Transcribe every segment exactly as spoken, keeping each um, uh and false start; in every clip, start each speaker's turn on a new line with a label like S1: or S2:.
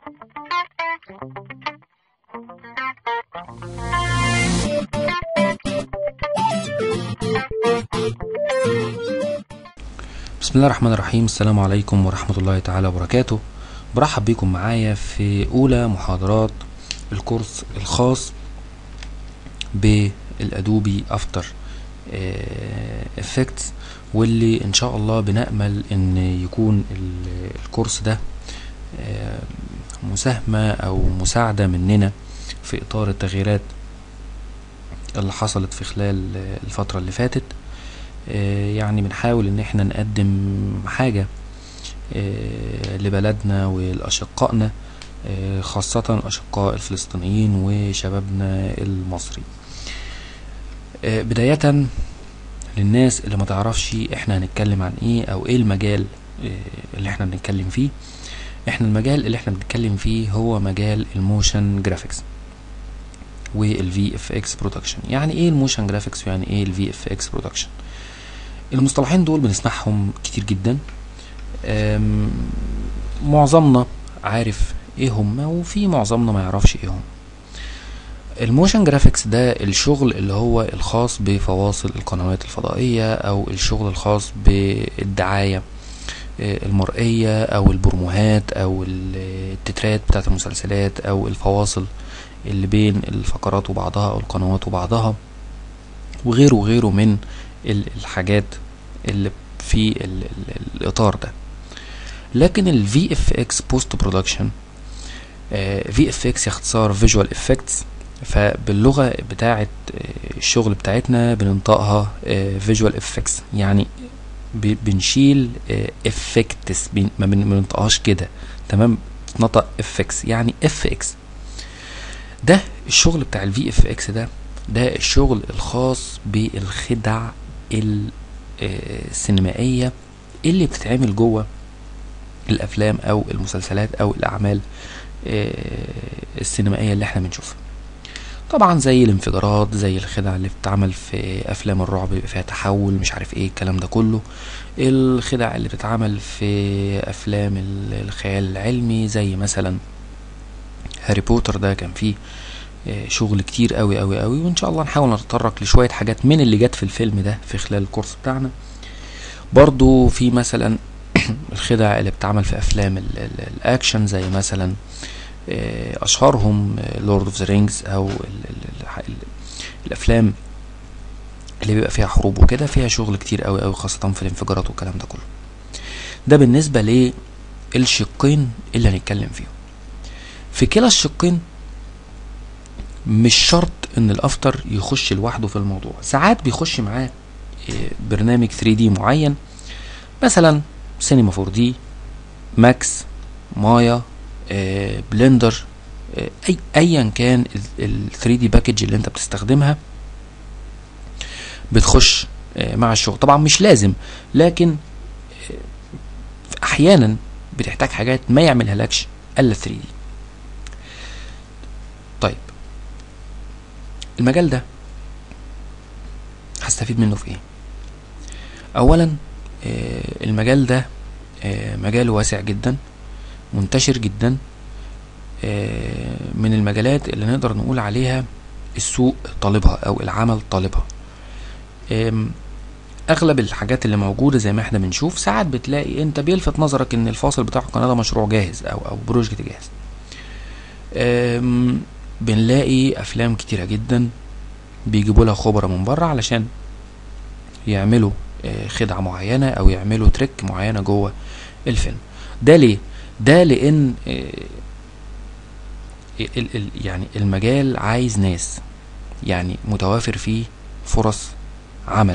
S1: بسم الله الرحمن الرحيم. السلام عليكم ورحمة الله تعالى وبركاته. برحب بكم معايا في أولى محاضرات الكورس الخاص بالأدوبي أفتر افكتس، واللي إن شاء الله بنأمل إن يكون الكورس ده مساهمة أو مساعدة مننا في إطار التغييرات اللي حصلت في خلال الفترة اللي فاتت. يعني بنحاول ان احنا نقدم حاجة لبلدنا ولأشقائنا، خاصة الأشقاء الفلسطينيين وشبابنا المصري. بداية للناس اللي ما تعرفش احنا هنتكلم عن ايه او ايه المجال اللي احنا بنتكلم فيه. احنا المجال اللي احنا بنتكلم فيه هو مجال الموشن جرافيكس والفي اف اكس برودكشن. يعني ايه الموشن جرافيكس ويعني ايه الفي اف اكس برودكشن؟ المصطلحين دول بنسمعهم كتير جدا، معظمنا عارف ايه هم وفي معظمنا ما يعرفش ايه هم. الموشن جرافيكس ده الشغل اللي هو الخاص بفواصل القنوات الفضائية او الشغل الخاص بالدعاية المرئية او البروموهات او التترات بتاعت المسلسلات او الفواصل اللي بين الفقرات وبعضها او القنوات وبعضها وغيره وغيره من الحاجات اللي في ال ال الاطار ده. لكن ال في اف اكس Post Production، في اف اكس اختصار Visual Effects، فباللغة بتاعة الشغل بتاعتنا بننطقها Visual Effects، يعني بنشيل Effects، ما بننطقهاش كده، تمام؟ بتنطق Effects يعني اف اكس. ده الشغل بتاع ال في اف اكس ده ده الشغل الخاص بالخدع السينمائية اللي بتتعمل جوه الافلام او المسلسلات او الاعمال السينمائية اللي احنا بنشوفها. طبعا زي الانفجارات، زي الخدع اللي بتتعمل في افلام الرعب بيبقى فيها تحول مش عارف ايه الكلام ده كله، الخدع اللي بتتعمل في افلام الخيال العلمي زي مثلا هاري بوتر، ده كان فيه شغل كتير قوي قوي قوي، وان شاء الله نحاول نتطرق لشوية حاجات من اللي جت في الفيلم ده في خلال الكورس بتاعنا. برضو في مثلا الخدع اللي بتعمل في افلام ال ال الاكشن زي مثلا اشهرهم لورد اوف ذا رينجز، او ال ال ال الافلام اللي بيبقى فيها حروب وكده، فيها شغل كتير قوي قوي خاصة في الانفجارات والكلام ده كله. ده بالنسبة للشقين اللي هنتكلم فيهم. في كلا الشقين مش شرط ان الافتر يخش لوحده في الموضوع، ساعات بيخش معاه برنامج ثري دي معين، مثلا سينما فور دي، ماكس، مايا، بلندر، اي ايا كان ال ثري دي باكج اللي انت بتستخدمها بتخش مع الشغل. طبعا مش لازم، لكن احيانا بتحتاج حاجات ما يعملها لكش الا ثري دي. طيب المجال ده هستفيد منه في ايه؟ اولا المجال ده مجال واسع جدا، منتشر جدا، من المجالات اللي نقدر نقول عليها السوق طالبها او العمل طالبها. اغلب الحاجات اللي موجودة زي ما احنا بنشوف، ساعات بتلاقي انت بيلفت نظرك ان الفاصل بتاع القناة ده مشروع جاهز او او بروجكت جاهز. بنلاقي افلام كتيرة جدا بيجيبوا لها خبراء من بره علشان يعملوا خدعة معينة او يعملوا تريك معينة جوه الفيلم. ده ليه؟ ده لان يعني المجال عايز ناس، يعني متوافر فيه فرص عمل،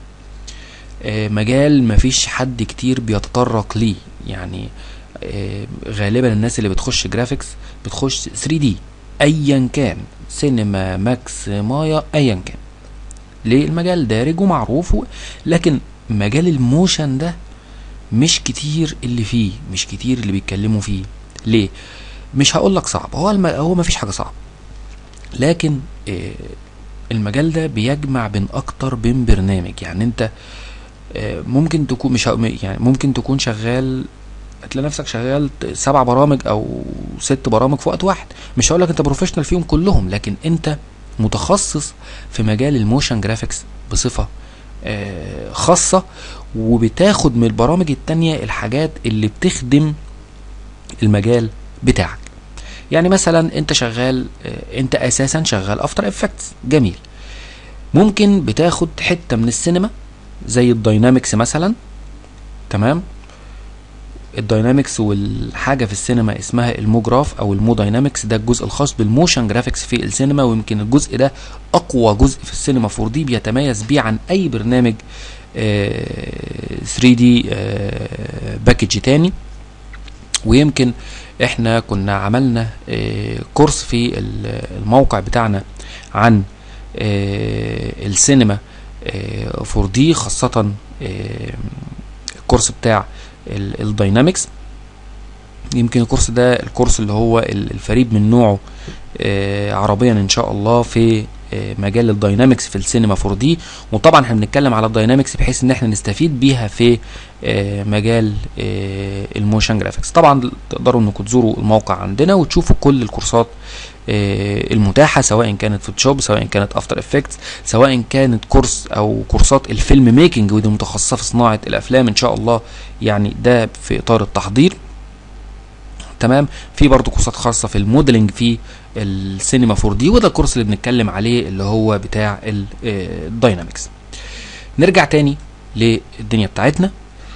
S1: مجال مفيش حد كتير بيتطرق ليه. يعني غالبا الناس اللي بتخش جرافيكس بتخش ثري دي ايا كان، سينما، ماكس، مايا، ايا كان. ليه؟ المجال دارج ومعروف و... لكن مجال الموشن ده مش كتير اللي فيه، مش كتير اللي بيتكلموا فيه. ليه؟ مش هقولك صعب، هو الم... هو مفيش حاجة صعب، لكن آه المجال ده بيجمع بين اكتر بين برنامج. يعني انت آه ممكن تكون مش ه... يعني ممكن تكون شغال هتلاقي نفسك شغال سبع برامج او ست برامج في وقت واحد. مش هقول لك انت بروفيشنال فيهم كلهم، لكن انت متخصص في مجال الموشن جرافيكس بصفة آه خاصة، وبتاخد من البرامج التانية الحاجات اللي بتخدم المجال بتاعك. يعني مثلا انت شغال آه انت اساسا شغال افتر افكتس، جميل، ممكن بتاخد حتة من السينما زي الداينامكس مثلا، تمام. الداينامكس والحاجه في السينما اسمها الموجراف او المو داينامكس، ده الجزء الخاص بالموشن جرافيكس في السينما، ويمكن الجزء ده اقوى جزء في السينما فور دي، بيتميز بيه عن اي برنامج ثري دي باكج تاني. ويمكن احنا كنا عملنا كورس في الموقع بتاعنا عن السينما فور دي، خاصه الكورس بتاع الداينامكس. يمكن الكورس ده الكورس اللي هو الفريد من نوعه آه عربيا ان شاء الله في آه مجال الداينامكس في السينما فور دي. وطبعا احنا بنتكلم على الداينامكس بحيث ان احنا نستفيد بيها في آه مجال آه الموشن جرافيكس. طبعا تقدروا انكم تزوروا الموقع عندنا وتشوفوا كل الكورسات آه المتاحه، سواء كانت فوتوشوب، سواء كانت افتر افكتس، سواء كانت كورس او كورسات الفيلم ميكنج، ودي متخصصه في صناعه الافلام ان شاء الله، يعني ده في اطار التحضير، تمام. في برضه كورسات خاصه في الموديلنج في السينما فور دي، وده الكورس اللي بنتكلم عليه اللي هو بتاع الداينامكس. نرجع تاني للدنيا بتاعتنا.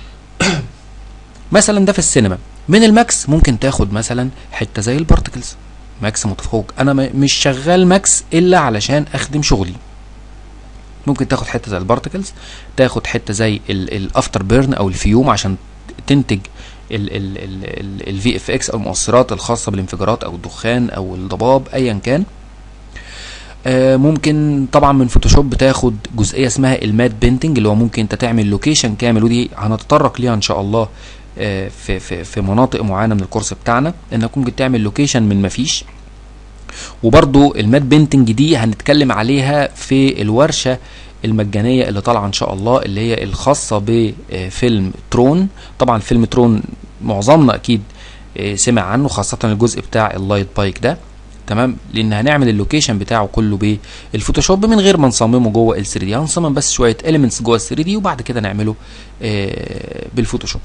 S1: مثلا ده في السينما، من الماكس ممكن تاخد مثلا حته زي البارتكلز، ماكس متفوق. انا مش شغال ماكس الا علشان اخدم شغلي، ممكن تاخد حته زي البارتكلز، تاخد حته زي الافتر بيرن او الفيوم عشان تنتج الفي اف اكس او المؤثرات الخاصه بالانفجارات او الدخان او الضباب ايا كان. آه ممكن طبعا من فوتوشوب بتاخد جزئيه اسمها المات بينتنج، اللي هو ممكن انت تعمل لوكيشن كامل، ودي هنتطرق ليها ان شاء الله آه في في في مناطق معينه من الكورس بتاعنا، انك ممكن تعمل لوكيشن من مفيش. وبرضو المات بينتنج دي هنتكلم عليها في الورشه المجانيه اللي طالعه ان شاء الله، اللي هي الخاصه بفيلم ترون. طبعا فيلم ترون معظمنا اكيد سمع عنه، خاصه الجزء بتاع اللايت بايك ده، تمام. لان هنعمل اللوكيشن بتاعه كله بالفوتوشوب من غير ما نصممه جوه ال ثري دي، هنصمم بس شويه اليمنتس جوه ال ثري دي وبعد كده نعمله بالفوتوشوب.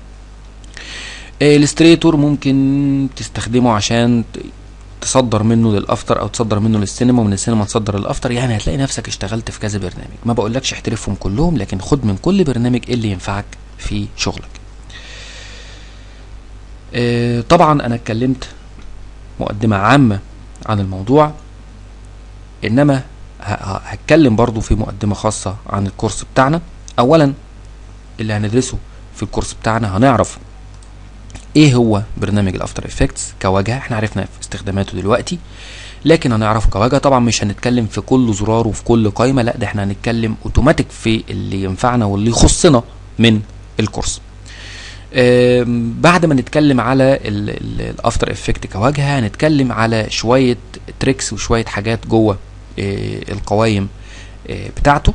S1: الستريتور ممكن تستخدمه عشان تصدر منه للافتر او تصدر منه للسينما، ومن السينما تصدر للافتر. يعني هتلاقي نفسك اشتغلت في كذا برنامج. ما بقولكش احترفهم كلهم، لكن خد من كل برنامج اللي ينفعك في شغلك. اه طبعا انا اتكلمت مقدمة عامة عن الموضوع، انما هتكلم برضو في مقدمة خاصة عن الكورس بتاعنا. اولا اللي هندرسه في الكورس بتاعنا هنعرف ايه هو برنامج الافتر افكتس كواجهه، احنا عرفنا استخداماته دلوقتي، لكن هنعرفه كواجهه. طبعا مش هنتكلم في كل زرار وفي كل قائمه، لا ده احنا هنتكلم اوتوماتيك في اللي ينفعنا واللي يخصنا من الكورس. بعد ما نتكلم على الافتر افكت كواجهه، هنتكلم على شويه تريكس وشويه حاجات جوه القوائم بتاعته.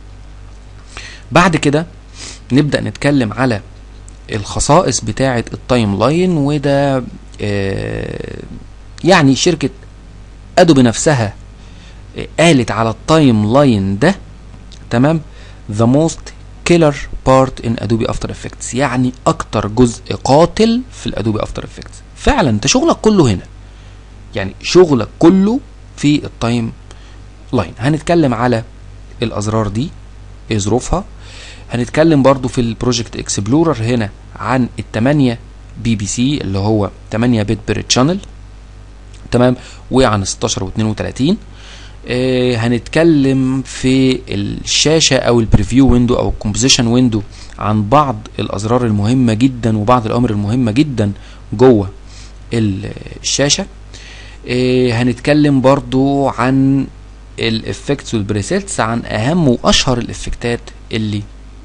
S1: بعد كده نبدا نتكلم على الخصائص بتاعه التايم لاين، وده آه يعني شركه ادوبي نفسها آه قالت على التايم لاين ده، تمام، the most killer part in Adobe After Effects، يعني اكتر جزء قاتل في الادوبي افتر افكتس. فعلا انت شغلك كله هنا، يعني شغلك كله في التايم لاين. هنتكلم على الازرار دي ايه ظروفها، هنتكلم برضو في البروجكت اكسبلورر هنا عن التمانية بي بي سي اللي هو تمانية بت بير تشانل، تمام، وعن ستاشر واتنين وتلاتين. آه هنتكلم في الشاشة او البريفيو ويندو او الكومبوزيشن ويندو عن بعض الازرار المهمة جدا وبعض الامر المهمة جدا جوه الشاشة. آه هنتكلم برضو عن الافكتس والبريسيتس، عن اهم واشهر الافكتات اللي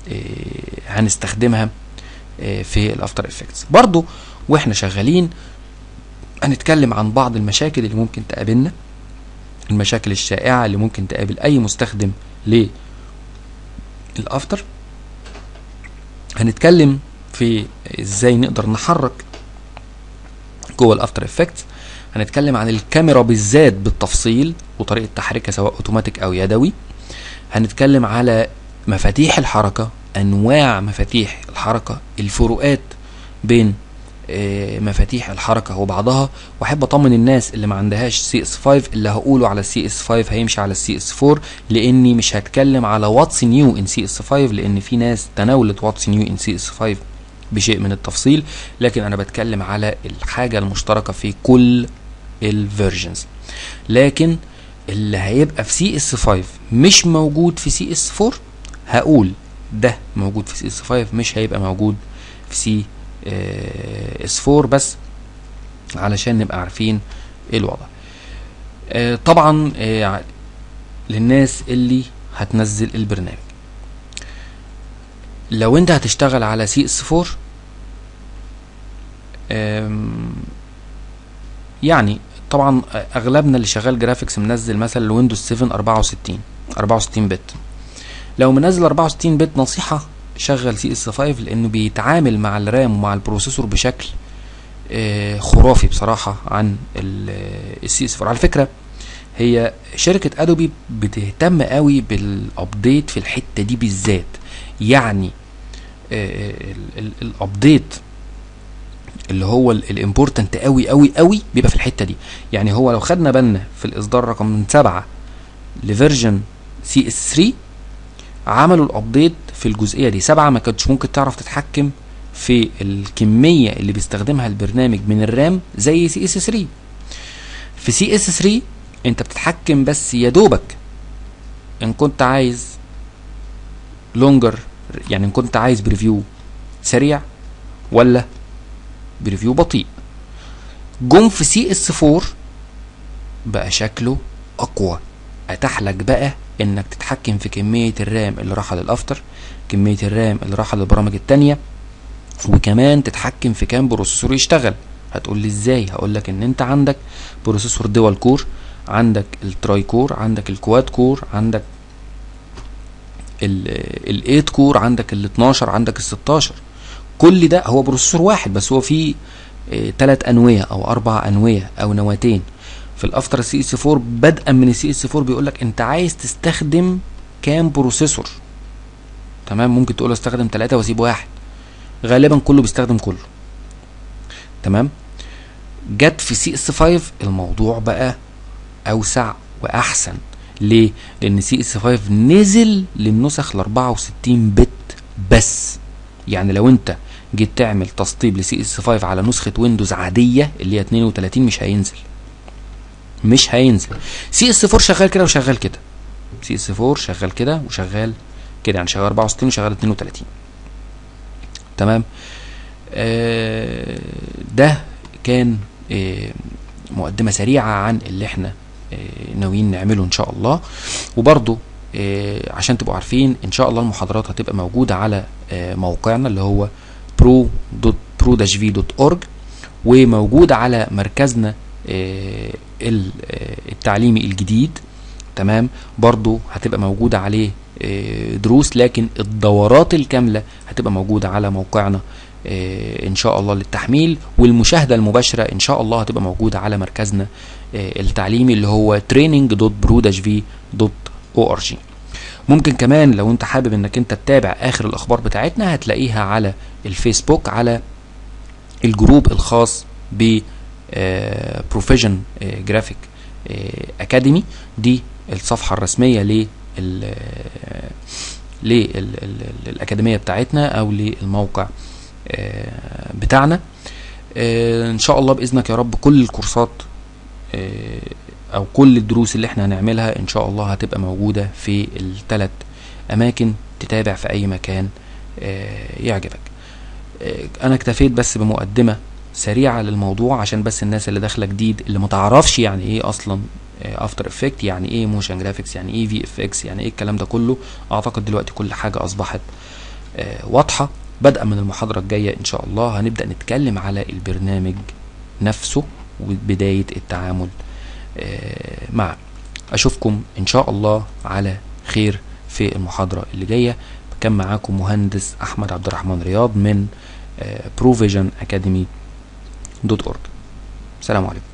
S1: هنستخدمها في الافتر افكتس. برضو واحنا شغالين هنتكلم عن بعض المشاكل اللي ممكن تقابلنا، المشاكل الشائعة اللي ممكن تقابل اي مستخدم للافتر. هنتكلم في ازاي نقدر نحرك جوه الافتر افكتس. هنتكلم عن الكاميرا بالذات بالتفصيل وطريقه تحريكها سواء اوتوماتيك او يدوي. هنتكلم على مفاتيح الحركه، انواع مفاتيح الحركه، الفروقات بين مفاتيح الحركه وبعضها. واحب اطمن الناس اللي ما عندهاش سي اس خمسة، اللي هقوله على السي اس خمسة هيمشي على السي اس أربعة، لاني مش هتكلم على واتس نيو ان سي اس خمسة، لان في ناس تناولت واتس نيو ان سي اس خمسة بشيء من التفصيل، لكن انا بتكلم على الحاجه المشتركه في كل الفيرجنز. لكن اللي هيبقى في سي اس خمسة مش موجود في سي اس أربعة، هقول ده موجود في سي اس خمسة مش هيبقى موجود في سي اس أربعة، بس علشان نبقى عارفين ايه الوضع. آه طبعا آه للناس اللي هتنزل البرنامج، لو انت هتشتغل على سي اس أربعة يعني طبعا اغلبنا اللي شغال جرافيكس منزل مثلا الويندوز سبعة أربعة وستين أربعة وستين بت. لو منزل أربعة وستين بت نصيحة شغل سي اس خمسة، لانه بيتعامل مع الرام ومع البروسيسور بشكل آه خرافي بصراحة عن السي اس أربعة. على فكرة هي شركة ادوبي بتهتم قوي بالابديت في الحتة دي بالذات، يعني آه الابديت اللي هو الامبورتنت قوي قوي قوي بيبقى في الحتة دي. يعني هو لو خدنا بالنا في الاصدار رقم سبعة لفيرجن سي اس ثلاثة عملوا الابديت في الجزئية دي. سبعة ما كنتش ممكن تعرف تتحكم في الكمية اللي بيستخدمها البرنامج من الرام زي سي اس ثلاثة. في سي اس ثلاثة انت بتتحكم بس يا دوبك ان كنت عايز لونجر، يعني ان كنت عايز بريفيو سريع ولا بريفيو بطيء. جم في سي اس أربعة بقى شكله اقوى، اتاح لك بقى انك تتحكم في كمية الرام اللي راحة للافتر، كمية الرام اللي راحة للبرامج التانية، وكمان تتحكم في كام بروسيسور يشتغل. هتقول لي ازاي؟ هقول لك ان انت عندك بروسيسور دول كور، عندك التراي كور، عندك الكواد كور، عندك ال8 كور، عندك ال اتناشر، عندك ال ستاشر. كل ده هو بروسيسور واحد بس هو فيه ثلاث انويه او اربع انويه او نواتين. في الافتر سي اس أربعة بدءا من السي اس أربعة بيقول لك انت عايز تستخدم كام بروسيسور. تمام، ممكن تقول استخدم ثلاثة واسيب واحد، غالبا كله بيستخدم كله. تمام. جت في سي اس خمسة الموضوع بقى اوسع واحسن. ليه؟ لان سي اس خمسة نزل للنسخ ال أربعة وستين بت بس. يعني لو انت جيت تعمل تسطيب لسي اس خمسة على نسخة ويندوز عادية اللي هي اتنين وتلاتين مش هينزل، مش هينزل. سي اس أربعة شغال كده وشغال كده، سي اس أربعة شغال كده وشغال كده، يعني شغال أربعة وستين وشغال اتنين وتلاتين. تمام. آه ده كان آه مقدمة سريعة عن اللي احنا آه ناويين نعمله ان شاء الله. وبرضو آه عشان تبقوا عارفين ان شاء الله المحاضرات هتبقى موجودة على آه موقعنا اللي هو برو دوت برو داش في دوت اورج، وموجودة على مركزنا آه التعليمي الجديد. تمام. برضو هتبقى موجودة عليه آه دروس، لكن الدورات الكاملة هتبقى موجودة على موقعنا آه ان شاء الله للتحميل، والمشاهدة المباشرة ان شاء الله هتبقى موجودة على مركزنا آه التعليمي اللي هو تريننج دوت برو داش في دوت او ار جي. ممكن كمان لو انت حابب انك انت تتابع اخر الاخبار بتاعتنا هتلاقيها على الفيسبوك على الجروب الخاص ب بروفيجن جرافيك اكاديمي. دي الصفحة الرسمية لل للاكاديمية بتاعتنا او للموقع بتاعنا. ان شاء الله باذنك يا رب كل الكورسات او كل الدروس اللي احنا هنعملها ان شاء الله هتبقى موجودة في الثلاث اماكن، تتابع في اي مكان يعجبك. انا اكتفيت بس بمقدمة سريعة للموضوع عشان بس الناس اللي داخلة جديد اللي متعرفش يعني ايه اصلا افتر افكت، يعني ايه موشن جرافيكس، يعني ايه في اف اكس، يعني ايه الكلام ده كله. اعتقد دلوقتي كل حاجة اصبحت واضحة. بدءا من المحاضرة الجاية ان شاء الله هنبدأ نتكلم على البرنامج نفسه وبداية التعامل معه. اشوفكم ان شاء الله على خير في المحاضرة اللي جاية. كان معاكم مهندس احمد عبد الرحمن رياض من بروفيجن اكاديمي دوت اورج. سلام عليكم.